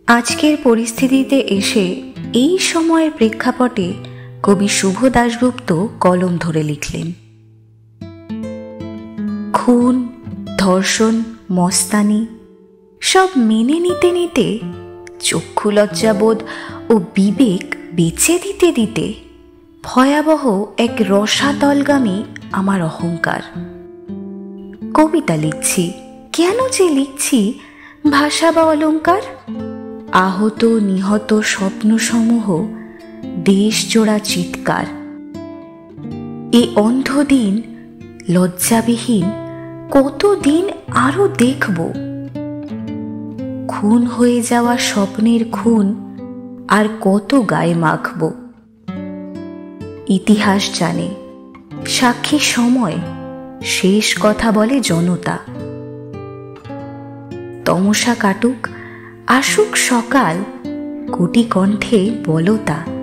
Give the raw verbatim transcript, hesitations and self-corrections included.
আজকের পরিস্থিতিতে এসে এই সময়ের প্রেক্ষাপটে কবি শুভ দাশগুপ্ত কলম ধরে লিখলেন। খুন, ধর্ষণ, মস্তানি সব মেনে নিতে নিতে, চক্ষু লজ্জাবোধ ও বিবেক বেচে দিতে দিতে ভয়াবহ এক রসাতলগামী আমার অহংকার। কবিতা লিখছি, কেন যে লিখছি ভাষা বা অলঙ্কার? আহত নিহত স্বপ্নসমূহ দেশজোড়া চিৎকার। এ অন্ধদিন লজ্জাবিহীন কতদিন আরো দেখব? খুন হয়ে যাওয়া স্বপ্নের খুন আর কত গায়ে মাখব? ইতিহাস জানে, সাক্ষী সময়, শেষ কথা বলে জনতা। তমসা কাটুক, আসুক সকাল, কোটি কণ্ঠে বলতা।